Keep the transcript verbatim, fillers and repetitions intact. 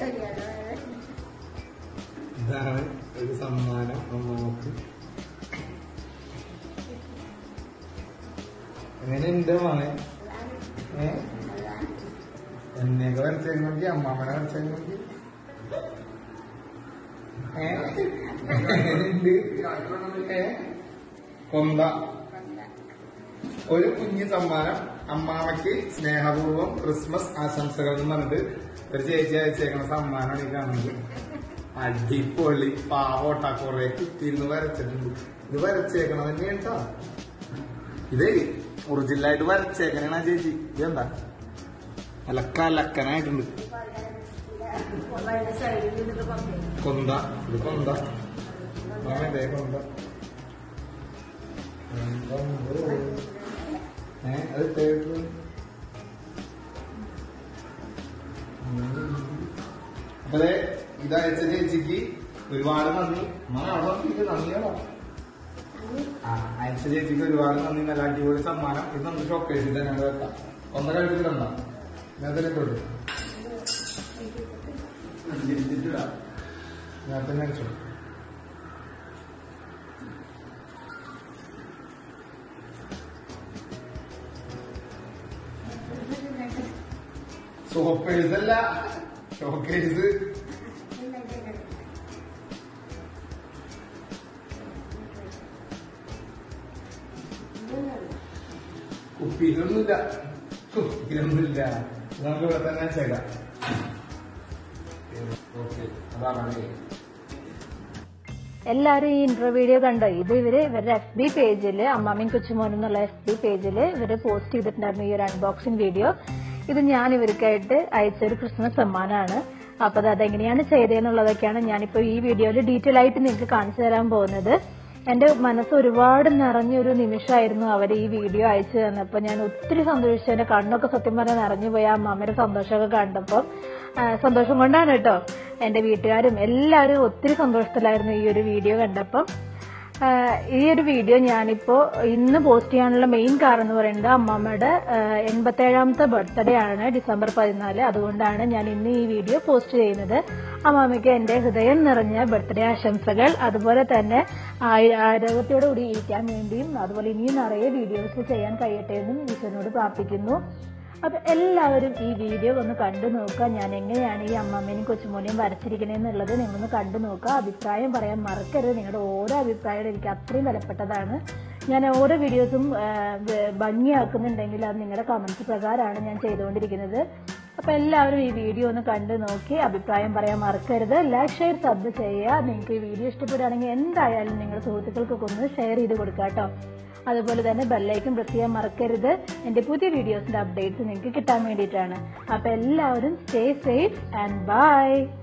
ഇതാണ് ഒരു സമ്മാനം അമ്മക്ക്. എങ്ങനെയുണ്ട് മോനെ? ഏ എന്നെയൊക്കെ വരച്ചേക്ക് നോക്കി, അമ്മാമ്മനെ വരച്ചേക്ക് നോക്കി. ഏണ്ട് ഏ കൊന്ത ഒരു കുഞ്ഞു സമ്മാനം അമ്മാമ്മയ്ക്ക് സ്നേഹപൂർവ്വം ക്രിസ്മസ് ആശംസകൾ എന്ന് പറഞ്ഞിട്ട് ഒരു ചേച്ചി അയച്ചേക്കണ സമ്മാനമാണ് ഈ കാണുന്നത്. അടിപൊളി പാവോട്ട കൊറേ കുത്തിയിരുന്ന് വരച്ചിട്ടുണ്ട്. ഇത് വരച്ചേക്കണം തന്നെ കേട്ടോ. ഇത് ഒറിജിനലായിട്ട് വരച്ചേക്കണ ചേച്ചി. ഇതെന്താ അലക്കലക്കനായിട്ടുണ്ട്. കൊന്ത ഇത് കൊന്ത ഇതേ കൊന്ത. ഏ അത് തേട്ടു അപ്പതേ ഇതയച്ച ചേച്ചിക്ക് ഒരുപാട് നന്ദി. നന്ദിയാണോ? ആ അയച്ച ചേച്ചിക്ക് ഒരുപാട് നന്ദി. നല്ല അടിപൊളി സമ്മാനം. ഇത് നമുക്ക് ഷോക്കേഴ്സിൽ തന്നെ വെക്കാം. ഒന്നര കഴിച്ചിട്ടുണ്ടോ? ഞാൻ തന്നെ തൊട്ട് തിരിച്ചിട്ടിടാ. ഞാൻ തന്നെ അയച്ചു. ഷോക്കേഴ്സ് അല്ല, ഷോക്കേഴ്സ്. കുപ്പിയിലൊന്നുമില്ല, കുപ്പിയിലൊന്നുമില്ല. നമുക്ക് ഇവിടെ തന്നെ ചെയ്യാം. ഓക്കെ, അതാണ്. എല്ലാരും ഈ ഇന്റർവ്യൂ വീഡിയോ കണ്ടോ? ഇത് ഇവര് ഇവരുടെ എഫ് ബി പേജില്, അമ്മാമ്മയും കൊച്ചുമോനും എന്നുള്ള എഫ് ബി പേജില് ഇവര് പോസ്റ്റ് ചെയ്തിട്ടുണ്ടായിരുന്നു ഈ ഒരു അൺബോക്സിംഗ് വീഡിയോ. ഇത് ഞാൻ ഇവർക്കായിട്ട് അയച്ചൊരു ക്രിസ്മസ് സമ്മാനമാണ്. അപ്പൊ അത് അതെങ്ങനെയാണ് ചെയ്തതെന്നുള്ളതൊക്കെയാണ് ഞാനിപ്പോ ഈ വീഡിയോയിൽ ഡീറ്റെയിൽ ആയിട്ട് നിങ്ങൾക്ക് കാണിച്ചു തരാൻ പോകുന്നത്. എന്റെ മനസ്സ് ഒരുപാട് നിറഞ്ഞൊരു നിമിഷമായിരുന്നു അവർ ഈ വീഡിയോ അയച്ചു തന്നപ്പോ. ഞാൻ ഒത്തിരി സന്തോഷിച്ചു. എന്റെ കണ്ണൊക്കെ സത്യം പറഞ്ഞാൽ നിറഞ്ഞുപോയി ആ അമ്മയുടെ സന്തോഷമൊക്കെ കണ്ടപ്പോ. സന്തോഷം കൊണ്ടാണ് കേട്ടോ. എന്റെ വീട്ടുകാരും എല്ലാവരും ഒത്തിരി സന്തോഷത്തിലായിരുന്നു ഈ ഒരു വീഡിയോ കണ്ടപ്പം. ഈ ഒരു വീഡിയോ ഞാനിപ്പോ ഇന്ന് പോസ്റ്റ് ചെയ്യാനുള്ള മെയിൻ കാരണം എന്ന് പറയുന്നത് അമ്മാമ്മയുടെ എൺപത്തേഴാമത്തെ ബർത്ത്ഡേ ആണ്, ഡിസംബർ പതിനാല്. അതുകൊണ്ടാണ് ഞാൻ ഇന്ന് ഈ വീഡിയോ പോസ്റ്റ് ചെയ്യുന്നത്. അമ്മാമ്മയ്ക്ക് എന്റെ ഹൃദയം നിറഞ്ഞ ബർത്ത്ഡേ ആശംസകൾ. അതുപോലെ തന്നെ ആരോഗ്യത്തോടു കൂടി ഇരിക്കാൻ വേണ്ടിയും അതുപോലെ ഇനിയും നിറയെ വീഡിയോസ് ചെയ്യാൻ കഴിയട്ടെ എന്നും ഈശ്വരനോട് പ്രാർത്ഥിക്കുന്നു. അപ്പൊ എല്ലാവരും ഈ വീഡിയോ ഒന്ന് കണ്ടു നോക്കുക. ഞാൻ എങ്ങനെയാണ് ഈ അമ്മാമ്മേനെയും കൊച്ചുമോനെയും വരച്ചിരിക്കണേന്നുള്ളത് നിങ്ങളൊന്ന് കണ്ടു നോക്കുക. അഭിപ്രായം പറയാൻ മറക്കരുത്. നിങ്ങളുടെ ഓരോ അഭിപ്രായവും എനിക്ക് അത്രയും വിലപ്പെട്ടതാണ്. ഞാൻ ഓരോ വീഡിയോസും ഭംഗിയാക്കുന്നുണ്ടെങ്കിൽ അത് നിങ്ങളുടെ കമന്റ്സ് പ്രകാരമാണ് ഞാൻ ചെയ്തുകൊണ്ടിരിക്കുന്നത്. അപ്പൊ എല്ലാവരും ഈ വീഡിയോ ഒന്ന് കണ്ടു നോക്കി അഭിപ്രായം പറയാൻ മറക്കരുത്. ലൈക്ക്, ഷെയർ, സബ് ചെയ്യുക. നിങ്ങൾക്ക് ഈ വീഡിയോ ഇഷ്ടപ്പെടുകയാണെങ്കിൽ എന്തായാലും നിങ്ങളുടെ സുഹൃത്തുക്കൾക്കൊക്കെ ഒന്ന് ഷെയർ ചെയ്ത് കൊടുക്കുക കേട്ടോ. അതുപോലെ തന്നെ ബെല്ലൈക്കൺ പ്രസ് ചെയ്യാൻ മറക്കരുത്. എന്റെ പുതിയ വീഡിയോസിന്റെ അപ്ഡേറ്റ്സ് നിങ്ങൾക്ക് കിട്ടാൻ വേണ്ടിയിട്ടാണ്. അപ്പൊ എല്ലാവരും സ്റ്റേ സേഫ് ആൻഡ് ബൈ.